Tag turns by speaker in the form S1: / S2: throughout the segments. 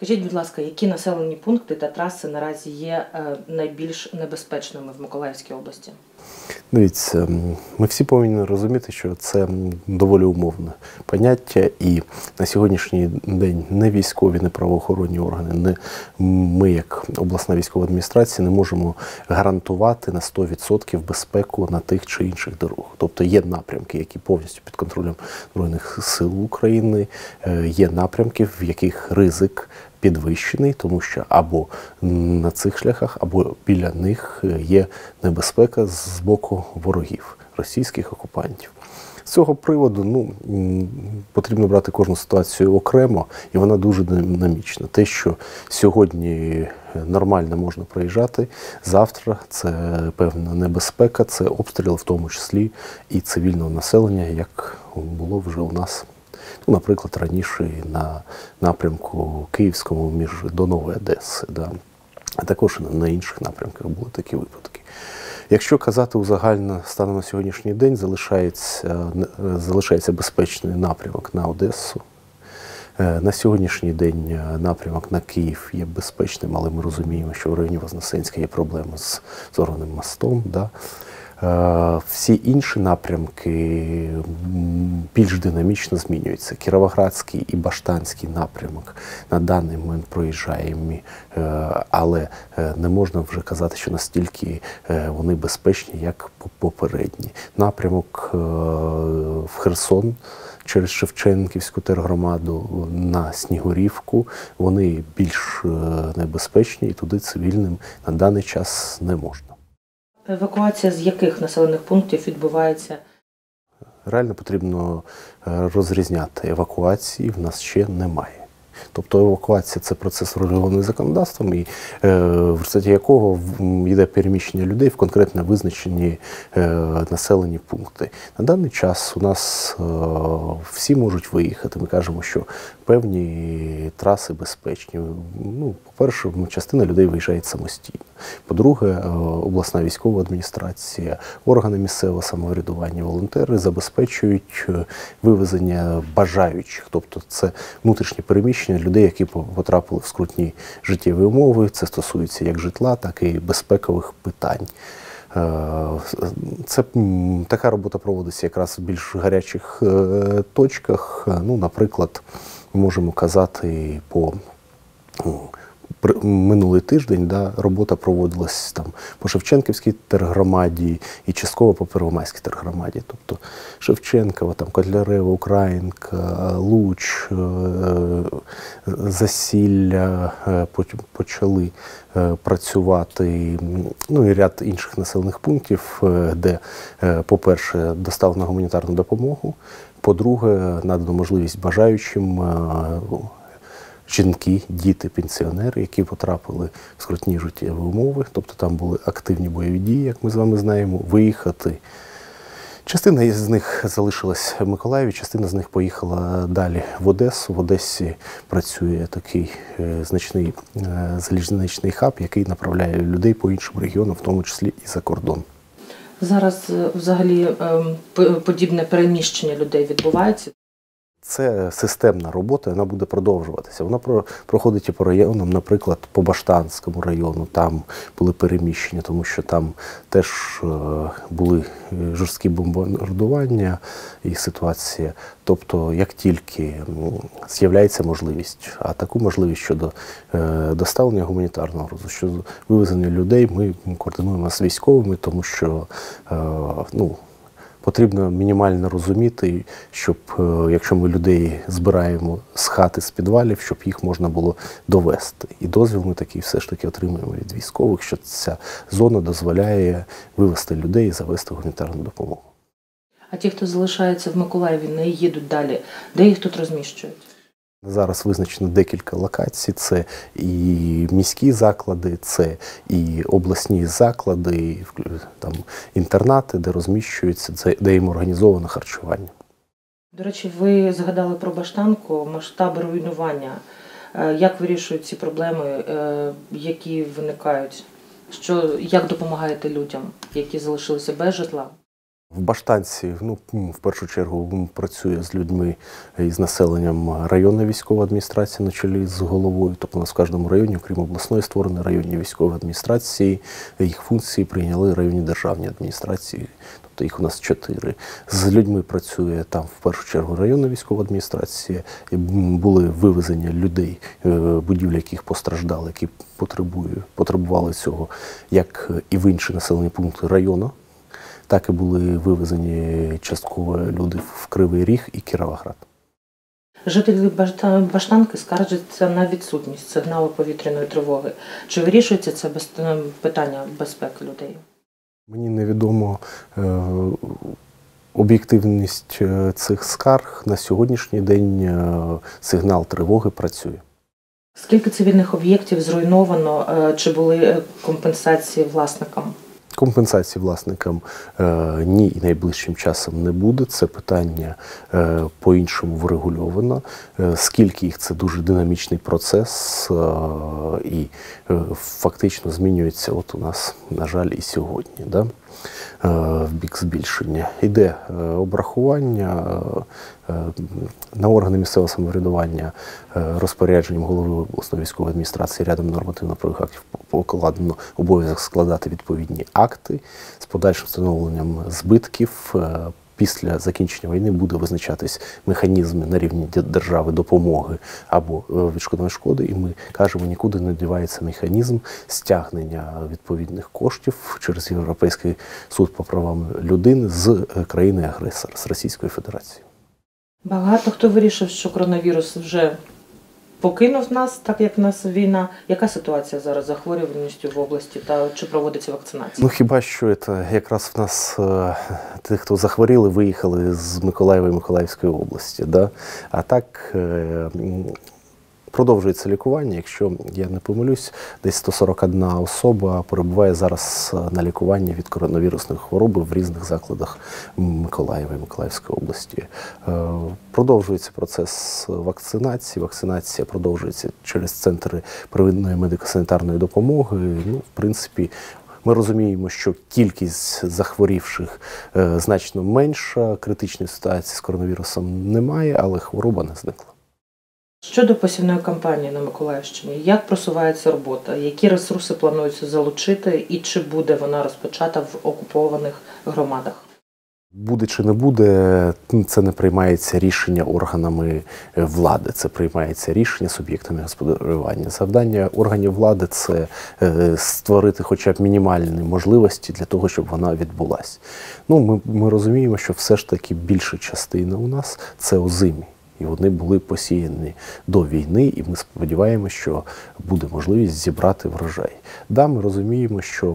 S1: Скажіть, будь ласка, які населені пункти та траси наразі є найбільш небезпечними в Миколаївській області?
S2: Дивіться, ми всі повинні розуміти, що це доволі умовне поняття, і на сьогоднішній день не військові, не правоохоронні органи, не ми, як обласна військова адміністрація, не можемо гарантувати на 100% безпеку на тих чи інших дорогах. Тобто є напрямки, які повністю під контролем Збройних сил України, є напрямки, в яких ризик підвищений, тому що або на цих шляхах, або біля них є небезпека з боку ворогів, російських окупантів. З цього приводу потрібно брати кожну ситуацію окремо, і вона дуже динамічна. Те, що сьогодні нормально можна проїжджати, завтра це певна небезпека, це обстріл, в тому числі і цивільного населення, як було вже у нас. Наприклад, раніше на напрямку Київському до Нової Одеси, а також на інших напрямках були такі випадки. Якщо казати узагально, станом на сьогоднішній день залишається безпечний напрямок на Одесу. На сьогоднішній день напрямок на Київ є безпечним, але ми розуміємо, що в районі Вознесенська є проблеми з Зорганим мостом. Всі інші напрямки більш динамічно змінюються. Кіровоградський і Баштанський напрямок на даний момент проїжджаємо, але не можна вже казати, що настільки вони безпечні, як попередні. Напрямок в Херсон через Шевченківську тергромаду на Снігурівку, вони більш небезпечні і туди цивільним на даний час не можна.
S1: Евакуація з яких населених пунктів відбувається?
S2: Реально потрібно розрізняти. Евакуації в нас ще немає. Тобто евакуація – це процес регульований законодавством, і в результаті якого йде переміщення людей в конкретно визначені населені пункти. На даний час у нас всі можуть виїхати. Ми кажемо, що певні траси безпечні. По-перше, частина людей виїжджає самостійно. По-друге, обласна військова адміністрація, органи місцевого самоврядування, волонтери забезпечують вивезення бажаючих. Тобто це внутрішнє переміщення людей, які потрапили в скрутні життєві умови. Це стосується як житла, так і безпекових питань. Така робота проводиться якраз в більш гарячих точках. Наприклад, ми можемо казати по минулий тиждень робота проводилась по Шевченківській тергромаді і частково по Первомайській тергромаді. Тобто Шевченкова, Котлярева, Українка, Луч, Засілля почали працювати, і ряд інших населених пунктів, де, по-перше, доставлено гуманітарну допомогу, по-друге, надано можливість бажаючим жінки, діти, пенсіонери, які потрапили в скрутні життєві умови, тобто там були активні бойові дії, як ми з вами знаємо, виїхати. Частина з них залишилась в Миколаєві, частина з них поїхала далі в Одесу. В Одесі працює такий значний залізничний хаб, який направляє людей по іншим регіонам, в тому числі і за кордон.
S1: Зараз взагалі подібне переміщення людей відбувається?
S2: Це системна робота, вона буде продовжуватися. Вона проходить і по районам, наприклад, по Баштанському району, там були переміщення, тому що там теж були жорсткі бомбардування і ситуація. Тобто, як тільки з'являється можливість, а таку можливість щодо доставлення гуманітарного грузу, щодо вивезення людей, ми координуємо з військовими, тому що, потрібно мінімально розуміти, щоб, якщо ми людей збираємо з хати, з підвалів, щоб їх можна було довести. І дозвіл ми такий все ж таки отримуємо від військових, що ця зона дозволяє вивезти людей і завести гуманітарну допомогу.
S1: А ті, хто залишається в Миколаєві, не їдуть далі, де їх тут розміщують?
S2: Зараз визначено декілька локацій. Це і міські заклади, це і обласні заклади, інтернати, де розміщуються, де їм організовано харчування.
S1: До речі, ви згадали про Баштанку, масштаби руйнування. Як вирішують ці проблеми, які виникають? Як допомагаєте людям, які залишилися без житла?
S2: В Баштанці, в першу чергу, працює з людьми і з населенням районна військова адміністрація на чолі з головою. Тобто у нас в кожному районі, окрім обласної, створені районні військові адміністрації. Їх функції прийняли районні державні адміністрації. Тобто їх у нас 4. З людьми працює там в першу чергу районна військова адміністрація. Були вивезення людей, будівлі яких постраждали, які потребували цього, як і в інші населені пункти району. Так і були вивезені частково люди в Кривий Ріг і Кіровоград.
S1: Жителі Баштанки скаржаться на відсутність сигналу повітряної тривоги. Чи вирішується це питання безпеки людей?
S2: Мені невідомо об'єктивність цих скарг. На сьогоднішній день сигнал тривоги працює.
S1: Скільки цивільних об'єктів зруйновано, чи були компенсації власникам?
S2: Компенсації власникам ні і найближчим часом не буде. Це питання по-іншому врегульовано. Скільки їх – це дуже динамічний процес і фактично змінюється от у нас, на жаль, і сьогодні. Да? В бік збільшення. Іде обрахування на органи місцевого самоврядування розпорядженням голови обласної військової адміністрації рядом нормативно-правових актів покладено обов'язок складати відповідні акти з подальшим встановленням збитків. Після закінчення війни буде визначатись механізми на рівні держави допомоги або відшкодування шкоди, і ми кажемо, нікуди не дівається механізм стягнення відповідних коштів через Європейський суд по правам людини з країни-агресора, з Російської Федерації.
S1: Багато хто вирішив, що коронавірус вже покинув нас, так як в нас війна. Яка ситуація зараз з захворюваністю в області та чи проводиться вакцинація?
S2: Хіба що це якраз в нас ті, хто захворіли, виїхали з Миколаєва і Миколаївської області. Да? А так продовжується лікування. Якщо я не помилюсь, десь 141 особа перебуває зараз на лікуванні від коронавірусної хвороби в різних закладах Миколаєва і Миколаївської області. Продовжується процес вакцинації. Вакцинація продовжується через центри первинної медико-санітарної допомоги. В принципі, ми розуміємо, що кількість захворівших значно менша, критичної ситуації з коронавірусом немає, але хвороба не зникла.
S1: Щодо посівної кампанії на Миколаївщині, як просувається робота? Які ресурси планується залучити і чи буде вона розпочата в окупованих громадах?
S2: Буде чи не буде, це не приймається рішення органами влади, це приймається рішення суб'єктами господарювання. Завдання органів влади – це створити хоча б мінімальні можливості для того, щоб вона відбулася. Ми розуміємо, що все ж таки більша частина у нас – це озимі. І вони були посіяні до війни, і ми сподіваємося, що буде можливість зібрати врожай. Да, ми розуміємо, що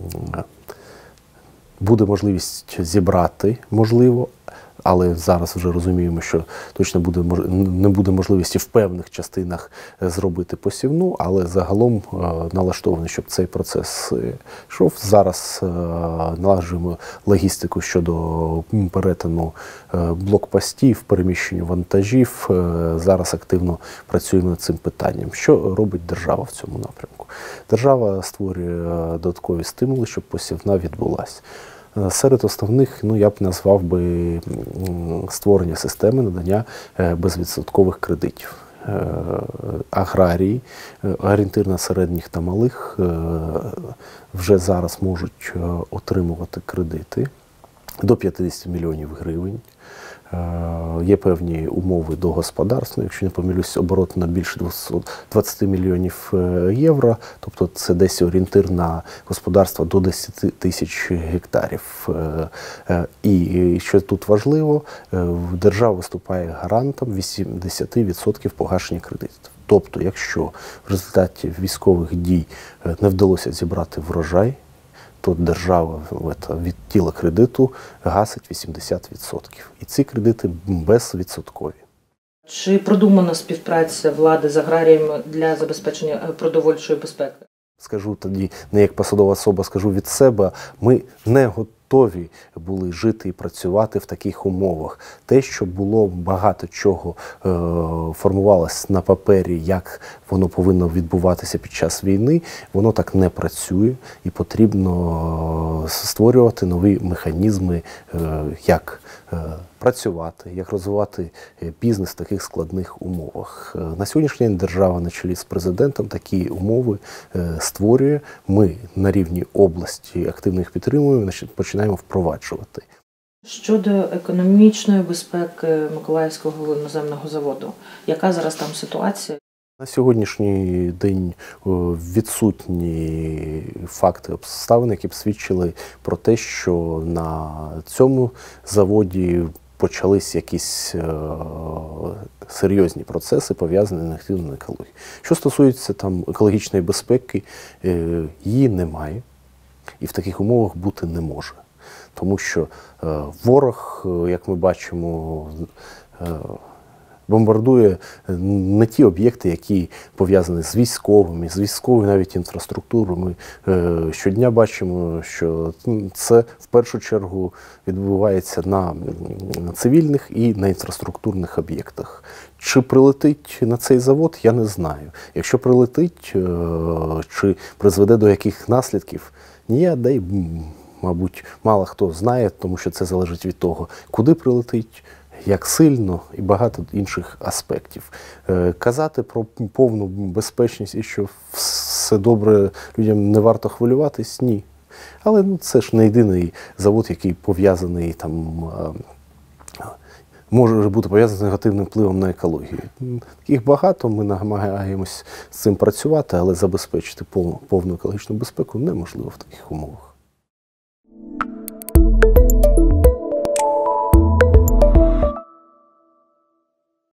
S2: буде можливість зібрати, можливо, але зараз вже розуміємо, що точно не буде можливості в певних частинах зробити посівну, але загалом налаштований, щоб цей процес йшов. Зараз налагоджуємо логістику щодо перетину блокпостів, переміщення вантажів. Зараз активно працюємо над цим питанням. Що робить держава в цьому напрямку? Держава створює додаткові стимули, щоб посівна відбулася. Серед основних, я б назвав би створення системи надання безвідсоткових кредитів. Аграрії, орієнтир на середніх та малих, вже зараз можуть отримувати кредити до 50 мільйонів гривень. Є певні умови до господарства, якщо не помилюсь, оборот на більше 20 мільйонів євро, тобто це десь орієнтир на господарство до 10 тисяч гектарів. І що тут важливо, держава виступає гарантом 80% погашення кредитів. Тобто, якщо в результаті військових дій не вдалося зібрати врожай, то держава від тіла кредиту гасить 80%. І ці кредити безвідсоткові.
S1: Чи продумана співпраця влади з аграріями для забезпечення продовольчої безпеки?
S2: Скажу тоді, не як посадова особа, скажу від себе, ми не готові були жити і працювати в таких умовах. Те, що було багато чого формувалось на папері, як воно повинно відбуватися під час війни, воно так не працює, і потрібно створювати нові механізми, як працювати, як розвивати бізнес в таких складних умовах. На сьогоднішній день держава на чолі з президентом такі умови створює. Ми на рівні області активно їх підтримуємо, починаємо впроваджувати.
S1: Щодо економічної безпеки Миколаївського іноземного заводу, яка зараз там ситуація?
S2: На сьогоднішній день відсутні факти, обставини, які б свідчили про те, що на цьому заводі почались якісь серйозні процеси, пов'язані з негативною екологією. Що стосується там екологічної безпеки, її немає і в таких умовах бути не може. Тому що ворог, як ми бачимо, бомбардує не ті об'єкти, які пов'язані з військовими, з військовою навіть інфраструктурою. Ми щодня бачимо, що це в першу чергу відбувається на цивільних і на інфраструктурних об'єктах. Чи прилетить на цей завод, я не знаю. Якщо прилетить, чи призведе до яких наслідків, ні я, да й, мабуть, мало хто знає, тому що це залежить від того, куди прилетить, як сильно і багато інших аспектів. Казати про повну безпечність і що все добре, людям не варто хвилюватись – ні. Але це ж не єдиний завод, який пов'язаний там, може бути пов'язаний з негативним впливом на екологію. Таких багато, ми намагаємось з цим працювати, але забезпечити повну екологічну безпеку неможливо в таких умовах.